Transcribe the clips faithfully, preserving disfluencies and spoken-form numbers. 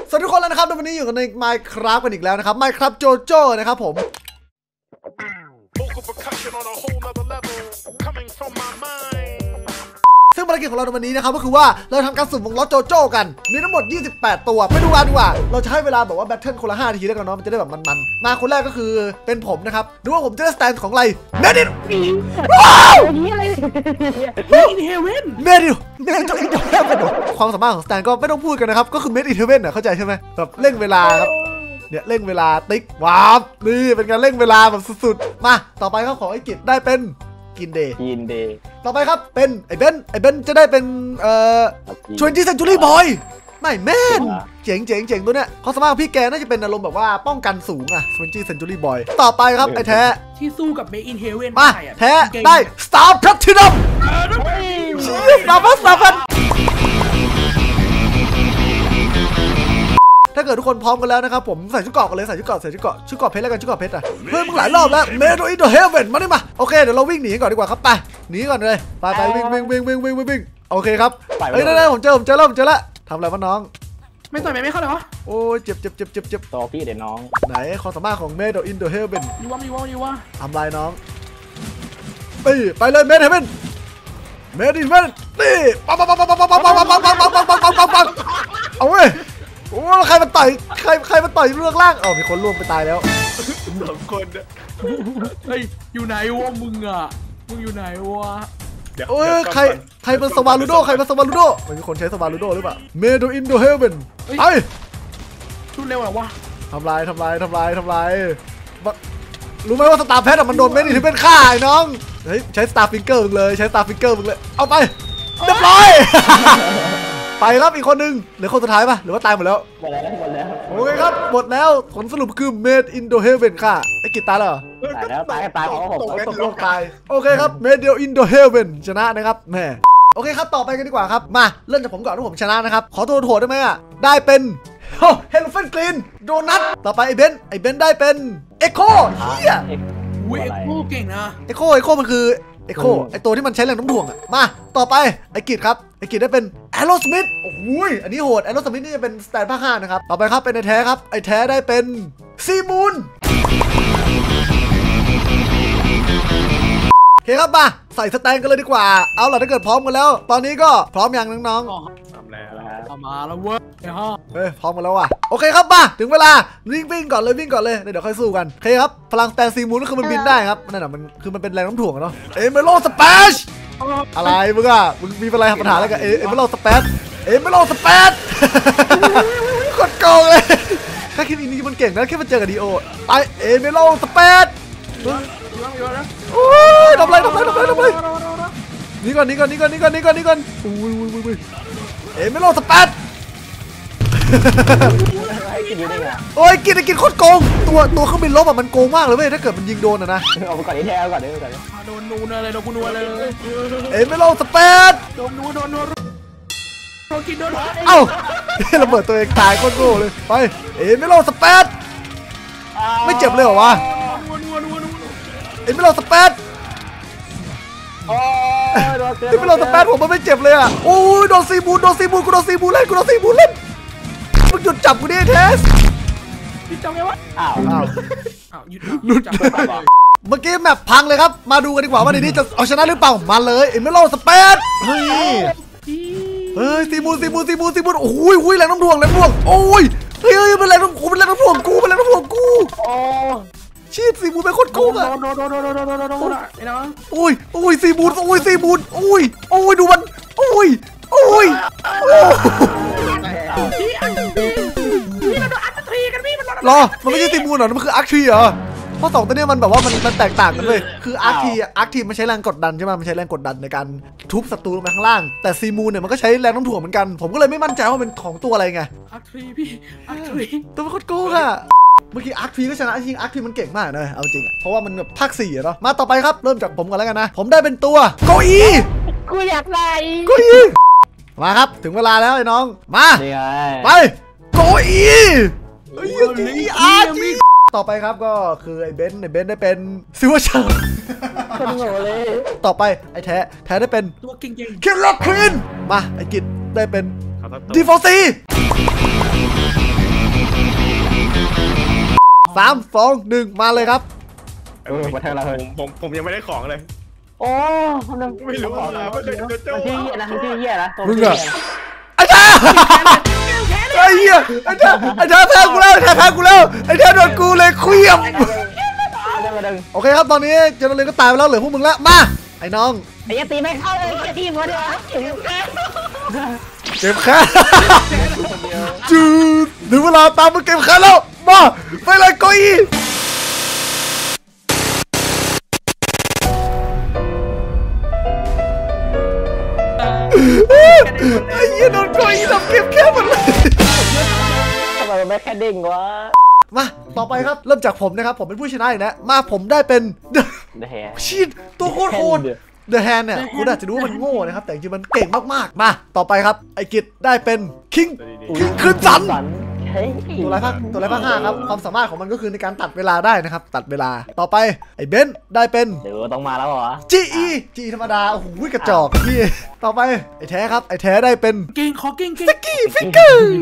สวัสดีทุกคนแล้วนะครับวันนี้อยู่กันใน Minecraft กันอีกแล้วนะครับ Minecraft Jojo นะครับผมซึ่งภารกิจของเราในวันนี้นะครับก็คือว่าเราทำการสุ่มวงล้อโจโจ้กันมีทั้งหมดยี่สิบแปดตัวไปดูกันดีกว่าเราจะให้เวลาแบบว่าแบทเทิลคนละห้านาทีแล้วกันเนาะมันจะได้แบบมันๆมาคนแรกก็คือเป็นผมนะครับดูว่าผมจะได้สแตนของอะไรเมดินว้าวนี่อะไรเมดอินเฮเว่นเมดินเมดินอินเฮเว่นความสามารถของสแตนก็ไม่ต้องพูดกันนะครับก็คือเมดอินเฮเว่นเข้าใจใช่ไหมแบบเร่งเวลาครับเนี่ยเร่งเวลาติ๊กว้าวนี่เป็นการเร่งเวลาแบบสุดๆมาต่อไปครับขอไอ้กิจได้เป็นกินเดย์กินเดย์ต่อไปครับเป็นไอ้เบนไอ้เบนจะได้เป็นเอ่อชวนจีเซนจูรี่บอยไม่แม่นเจ๋งเจ๋งเจ๋งตัวเนี้ยเขาสามารถพี่แกน่าจะเป็นอารมณ์แบบว่าป้องกันสูงอะชวนจีเซนจูรี่บอยต่อไปครับไอ้แท้ที่สู้กับเมดอินเฮเว่นมาแท้ได้สตาร์แพลทินัมสตาร์พัสสตาร์พัสถ้าเกิดทุกคนพร้อมกันแล้วนะครับผมใส่ชุดเกราะกันเลยใส่ชุดเกราะใส่ชุดเกราะชุดเกราะเพชรแล้วกันชุดเกราะเพชรอ่ะเฮ้ยมึงหลายรอบแล้วเมโดอินเดอะเฮเว่นมาดิมาโอเคเดี๋ยวเราวิ่งหนีก่อนดีกว่าครับไปหนีก่อนเลยไปไปวิ่งวิ่งวิ่งวิ่งวิ่งวิ่งโอเคครับเฮ้ยได้ได้ผมเจอผมเจอแล้วผมเจอแล้วทำอะไรวะน้องไม่ต่อยไม่เข้าเลยวะโอ้ยเจ็บเจ็บเจ็บเจ็บเจ็บต่อพี่เดี๋ยวน้องไหนความสามารถของเมโดอินเดอะเฮเว่นยูว่ายูว่ายูว่าทำลายน้องไปไปเลยเมโดเฮเว่นเมโดอินเฮเว่นนี่ปังปังปังปังปังปังปังปังปังปังปังปังปังปังปังปังเอาเว้ยโอ้ใครมันต่อยใครใครมันต่อยเรื่องล่างอ๋อมีคนล่วงไปตายแล้วสองคนเฮ้ยอยู่ไหนวะมึงอ่ะมึงอยู่ไหนวะโอ้ยใครใครเป็นสวาลูโดใครเป็นสวาลูโดมันมีคนใช้สวาลูโดหรือเปล่าเมโดอินโดเฮเว่นไอ้ชุดเร็วเหรอวะทำลายทำลายทำลายทำลายรู้ไหมว่าสตาร์แพทมันโดนเมดิถึงเป็นฆ่าไอ้น้องเฮ้ยใช้สตาร์ฟิงเกอร์มึงเลยใช้สตาร์ฟิงเกอร์มึงเลยเอาไปเรียบร้อยไปครับอีกคนนึงเหลือคนสุดท้ายป่ะหรือว่าตายหมดแล้วหมดแล้วหมดแล้วโอเคครับหมดแล้วผลสรุปคือ Made in the Heaven ค่ะไอ้กิตตายแล้วตายแล้วตายตายของผมตกลงตายโอเคครับ Made in the Heaven ชนะนะครับแม่โอเคครับต่อไปกันดีกว่าครับมาเริ่มจากผมก่อนที่ผมชนะนะครับขอโทษโทษได้ไหมอ่ะได้เป็นเฮลเฟนกรีนโดนัทต่อไปไอ้เบนไอ้เบนได้เป็นเอ็กโคเฮียเอ็กโคเก่งนะเอ็กโคเอ็กโคมันคือเอ็กโคไอตัวที่มันใช้แรงน้ำถ่วงอะมาต่อไปไอกิจครับไอกิจได้เป็นแอโรสมิธโอ้โหอันนี้โหดแอโรสมิธนี่จะเป็นสแตนภาคห้านะครับต่อไปครับเป็นไอแท้ครับไอแท้ได้เป็นซีมูนโอเคครับมาใส่สแตนกันเลยดีกว่าเอาล่ะถ้าเกิดพร้อมกันแล้วตอนนี้ก็พร้อมยังน้องๆทำแล้วมาแล้วเว้ยเฮ้ยพร้อมกันแล้วว่ะโอเคครับมาถึงเวลาวิ่งวิ่งก่อนเลยวิ่งก่อนเลยเดี๋ยวค่อยสู้กันโอเคครับพลังสแตนซีมูนก็คือมันบินได้ครับนั่นแหละมันคือมันเป็นแรงน้ำถ่วงเนาะเอเมโลสเปชอะไรมึงอ่ะมึงมีอะไรปัญหาอะไรกับเอเมโลสเปชเอเมโลสเปชกดโกงเลยถ้าคิดอีนี้มันเก่งนะแค่มาเจอกับดีโอไปเอเมโลสเปชโอ้ยทำไรทำไรทำไรทำไรนี่ก่อนนี่ก่อนนี่ก่อนนี่ก่อนนี่ก่อนนี่ก่อนอุ้ยอุ้ยอุ้ยเอเมโลสเปชโอ้ยกินไอ้กินโคตรโกงตัวตัวเครื่องบินลบอ่ะมันโกงมากเลยเว้ยถ้าเกิดมันยิงโดนอ่ะนะเอาไปก่อนนี้แท้เอาก่อนนี้ก่อนโดนนูนอะไรโดนกูนัวเลยเอ็มไม่ลงสเปซโดนนูโดนนัวโดนกินโดนเอ้าระเบิดตัวเองตายโคตรโง่เลยไปเอ็มไม่ลงสเปซไม่เจ็บเลยเหรอวะเอ็มไม่ลงสเปซเอ็มไม่ลงสเปซผมมันไม่เจ็บเลยอ่ะโอ้ยโดนซีบูนโดนซีบูนกูโดนซีบูนเล่นกูโดนซีบูนเล่นมึงหยุดจับกูดิเทสหยุดจับไงวะอ้าวอ้าวอ้าวหยุดหยุดเมื่อกี้แมปพังเลยครับมาดูกันดีกว่าว่าในนี้จะเอาชนะหรือเปล่ามาเลยเอ็มไม่ลงสเปซเฮ้ยเฮ้ยซีบูนซีบูนซีบูนซีบูนโอ้ยโอ้ยแรงน้ำถ่วงแรงน้ำถ่วงโอ้ยเฮ้ยเฮ้ยเป็นแรงน้ำกูเป็นแรงน้ำถ่วงกูเป็นแรงน้ำถ่วงกูโอ้ชีดซีบูนเป็นโคตรโกงอ่ะโดนโดนโดนโดนโดนโดนโดนไอ้น้องโอ้ยโอ้ยซีบูนโอ้ยซีบูนโอ้ยโอ้ยดูมันโอ้ยโอ้ยรอมันไม่ใช่ซีมูนหรอมันคืออาร์คทีเหรอเพราะสองตัวนี้มันแบบว่ามันมันแตกต่างกันเลยคืออาร์คทีอาร์คทีมันใช้แรงกดดันใช่ไหมมันใช้แรงกดดันในการทุบศัตรูลงไปข้างล่างแต่ซีมูนเนี่ยมันก็ใช้แรงน้ำถ่วงเหมือนกันผมก็เลยไม่มั่นใจว่าเป็นของตัวอะไรไงอาร์คทีพี่อาร์คทีตัวมันโคตรโกงอะเมื่อกี้อาร์คทีก็ชนะจริงอาร์คทีมันเก่งมากเลยเอาจริงอะเพราะว่ามันแบบภาคสี่เนาะมาต่อไปครับเริ่มจากผมก่อนแล้วกันนะผมได้เป็นตัวโกอีกูอยากได้โกอีมาครับถึงเวลาแล้วไอ้น้องมาไปโกอีเฮ้ยจีอาร์จีต่อไปครับก็คือไอ้เบนไอ้เบนได้เป็นซิวเชอร์คนโง่เลยต่อไปไอ้แท้แท้ได้เป็นตัวเก่งๆคิลเลอร์ควีนมาไอ้กิจได้เป็นดีโฟซีสามสองหนึ่งมาเลยครับเออมาแทงเราเลยผมผมผมยังไม่ได้ของเลยโอ้ทำไมไม่รู้ว่าไม่เคยเจอเจ้ามันชื่อเหี้ยนะมันชื่อเหี้ยนะตัวมึงเหี้อะยไอ้เจ้าไอ้เหี้ยไอ้เจ้าไอ้เจ้าแพ้กูแล้วไอ้เจ้าแพ้กูแล้วไอ้เจ้าโดนกูเลยเคลี้ยมมาดึงมาดึงโอเคครับตอนนี้เจนเลยก็ตายไปแล้วเหลือพวกมึงแล้วมาไอ้น้องไอ้ยัตีไม่เข้าเลยไอ้ตีหัวเดียวเก็บแค่จืดถึงเวลาตามมาเก็บแค่แล้วมาไปเลยก้อยไอ้ยี่โดนก้อยทำเก็บแค่หมดเลยทำไมมันไม่แค่ดิ่งวะมาต่อไปครับเริ่มจากผมนะครับผมเป็นผู้ชนะอีกแล้วมาผมได้เป็นเดี๋ยวชีดตัวโคตรโหด The Hand เนี่ยคุณอาจจะดูว่ามันโง่นะครับแต่จริงๆมันเก่งมากๆมาต่อไปครับไอ้กิจได้เป็นคิงคิงคืนสันสันเฮ้ยตัวไรภาคตัวไรภาคห้าครับความสามารถของมันก็คือในการตัดเวลาได้นะครับตัดเวลาต่อไปไอ้เบนซ์ได้เป็นเดี๋ยวต้องมาแล้วเหรอจีอีจีธรรมดาโอ้โหกระจอกพี่ต่อไปไอ้แท้ครับไอ้แท้ได้เป็นกิ้งขอกิ้งกิ้งสกี้ฟิกเกอร์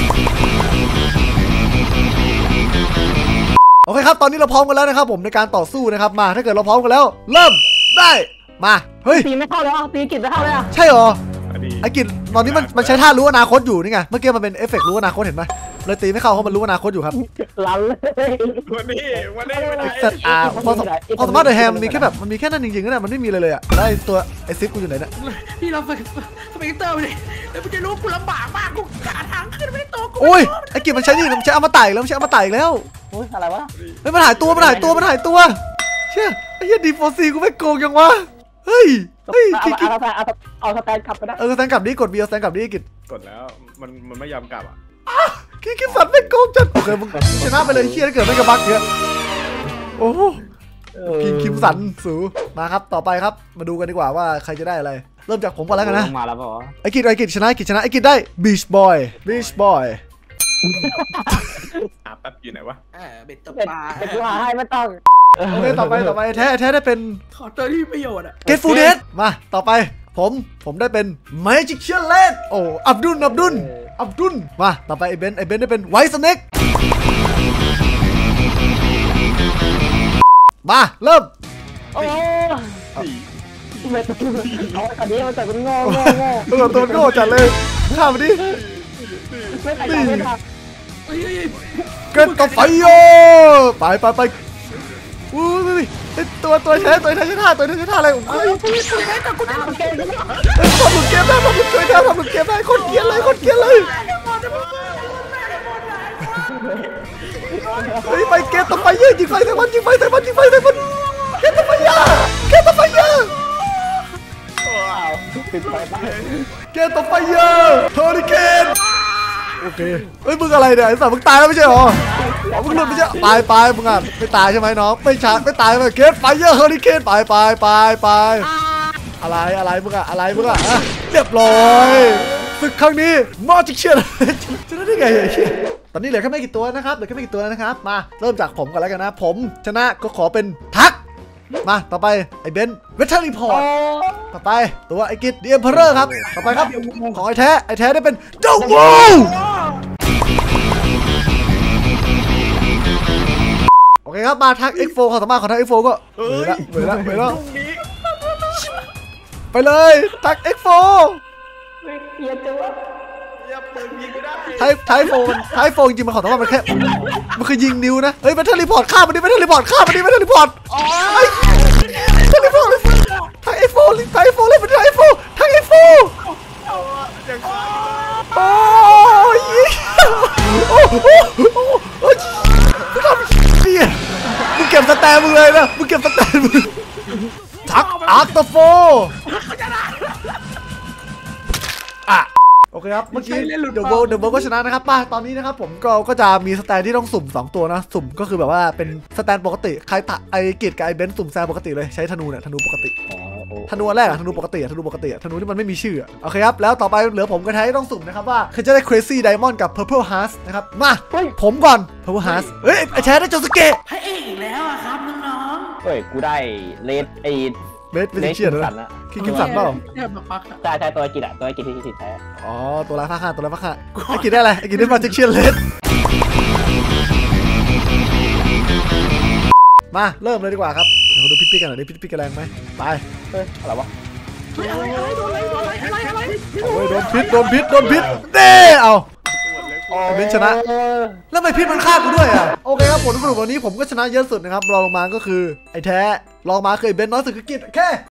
โอเคครับตอนนี้เราพร้อมกันแล้วนะครับผมในการต่อสู้นะครับมาถ้าเกิดเราพร้อมกันแล้ว เริ่มได้มาเฮ้ยตีไม่เข้าเลยอ่ะตีกิจไม่เข้าเลยอ่ะใช่เหรอดีไอ้กิจตอนนี้มันมันใช้ท่ารู้อนาคตอยู่นี่ไงเมื่อกี้มันเป็นเอฟเฟกต์รู้อนาคตเห็นไหมเลยตีไม่เข้าเพราะมันรู้อนาคตอยู่ครับลันเลยวันนี้วันนี้วันนี้เซตอาร์พอพอสามารถเดอะแฮมมันมีแค่แบบมันมีแค่นั้นจริงๆก็ได้มันไม่มีเลยเลยอะแล้วไอ้ตัวไอ้ซิปกูอยู่ไหนเนี่ยพี่เราไปสเปกเตอร์ไปเลยแล้วมึงจะรู้กูลำบากมากกูขาทางขึ้นไม่โตกูโอ้ยไอ้กิจมันใช้นี่มันใช้อมตะอีกแล้วมันใช้อมตะอีกแล้วอุ้ยอะไรวะเฮ้ยมันหายตัวมันหายตัวมันหายตัวเชี่ยไอ้เหี้ยดีโฟซีกูไม่โกงยังวะเฮ้ยเฮ้ยเอาคิดคิดเอาเอาเอาสแตนขับไปได้เออสแตนกลับดิกดบีเอาสแตนกลับดิกิจกดแล้วมันมันไม่ยอมกลับอ่ะคิดคิดสัตว์ไม่โกงจัดโอเคมึงชนะไปเลยเชี่ยถ้าเกิดไม่กระบักเยอะโอ้คิมคิมสันสูมาครับต่อไปครับมาดูกันดีกว่าว่าใครจะได้อะไรเริ่มจากผมก่อนแล้วกันนะมาแล้วเปล่าไอ้กิจไอ้กิจชนะไอ้กิจชนะไอ้กิจได้บีชบอยบีชบอยอ่ะแป๊บอยู่ไหนวะเออเบ็ดตบเป็นปลาเป็นกูหาให้ไม่ต้องโอเคต่อไปต่อไปแท้แท้ได้เป็นขอตัวที่ประโยชน์อ่ะเกตฟูเดสมาต่อไปผมผมได้เป็น Magician l a d โอ้อับดุลอับดุลอับดุลมาต่อไปไอ้เบนไอ้เบนได้เป็นไวท์สเน็กมาเริ่มโอ้ไม่ต้องเอาไอ้คนนี้มันแต่เป็นโง่โง่โง่เออตัวโง่จัดเลยข้ามมาดิไม่ใส่ใจไม่ทันเฮ้ยเกินกับไฟโยไปไปไปอู้ยตัวตัวใช้ตัวใช้ท่าตัวใช้ท่าอะไรผมเฮ้ยกูกูได้แต่กูได้เอาเกมกันทำหลุดเกมได้ทำหลุดเกมได้ทำหลุดเกมได้โคตรเกลียดเลยโคตรเกลียดเลยเฮ้ยไปเกมต่อไปเยอะยิงไฟใส่มันยิงไฟใส่มันยิงไฟใส่มันเกมต่อไปเยอะเกมต่อไปเยอะปิดไฟไปเกมต่อไปเยอะเฮอริเกนโอเคเฮ้ยมึงอะไรเนี่ยไอ้สัตว์มึงตายแล้วไม่ใช่หรอมึงหลุดไม่ใช่ตายไปมึงอ่ะไม่ตายใช่ไหมน้องไม่ชาไม่ตายไปเกมไฟเยอะเฮอริเกนไปไปไปไปอะไรอะไรมึงอ่ะอะไรมึงอ่ะเรียบร้อยศึกครั้งนี้มาจิกเชียนชนะได้ไงตอนนี้เหลือแค่ไม่กี่ตัวนะครับเหลือแค่ไม่กี่ตัวนะครับมาเริ่มจากผมก่อนแล้วกันนะผมชนะก็ขอเป็นทักมาต่อไปไอ้เบนเวทเทอร์รีพอร์ตต่อไปตัวไอ้กิจเดียมเพอร์ครับต่อไปครับของไอ้แท้ไอ้แท้ได้เป็นเจ้าวูโอเคครับมาทัก เอ็กซ์ โฟร์ ความสามารถของทัก เอ็กซ์ โฟร์ ก็เหนื่อยละเหนื่อยละเหนื่อยละไปเลยทัก เอ็กซ์ โฟร์เกียร์ตัวอย่าเปิดยิงกูได้ไทไทโฟนไทโฟนจริงมันของสามารถมันแค่มันคือยิงนิ้วนะเฮ้ยเวทเทอร์รีพอร์ตฆ่ามันดิเวทเทอร์รีพอร์ตฆ่ามันดิเวทเทอร์รีพอร์ตอ๋อเวทเทอร์รีพอร์ตทัก เอ็กซ์ โฟร์ทัก เอ็กซ์ โฟร์เลยเป็นทัก เอ็กซ์ โฟร์ทัก เอ็กซ์ โฟร์อย่างไรโอ้ยโอ้โหโอ้ยมึงทำนี่มึงเก็บสแตนมึงเลยนะมึงเก็บสแตนมึงทักอาร์ตโฟอ่ะโอเคครับเมื่อกี้เดอะเวิลด์เดอะเวิลด์ก็ชนะนะครับป้าตอนนี้นะครับผมก็ก็จะมีสแตนที่ต้องสุ่มสองตัวนะสุ่มก็คือแบบว่าเป็นสแตนปกติใครตะไอกิจกับไอเบนซ์สุ่มแซมปกติเลยใช้ธนูเนี่ยธนูปกติธนูแรกอะธนูปกติอะธนูปกติอะธนูที่มันไม่มีชื่อโอเคครับแล้วต่อไปเหลือผมกับไทยต้องสุ่มนะครับว่าคือจะได้ Crazy Diamond กับ Purple Heart นะครับมาผมก่อน Purple Heart เฮ้ยไอแชร์ได้โจสเกะพระเอกอีกแล้วอะครับน้องเฮ้ยกูได้เลดไอ้เบสเป็นเชียร์นะนะคิงคิมสันเปล่าเนี่ยแบบปักใช่ใช่ตัวกิจอะตัวกิจที่กิจแท้อ๋อตัวร้ายฟ้าฆ่าตัวร้ายฟ้าฆ่าไอกิจได้อะไรไอกิจได้มาจิกเชียร์เลสมาเริ่มเลยดีกว่าครับเดี๋ยวดูพิษพิษกันหน่อยดิพิษพิษกันแรงไหมไปเฮ้ยอะไรวะเฮ้ยอะไรอะไรโดนอะไรโดนอะไรอะไรอะไรโอ้ยโดนพิษโดนพิษโดนพิษเด้เอาเบนชนะแล้วทำไมพิษมันฆ่ากูด้วยอ่ะโอเคครับผลสรุปวันนี้ผมก็ชนะเยอะสุดนะครับรองลงมาก็คือไอ้แท้รองมาคือไอ้เบนน้อยสุดคือกิจโอเค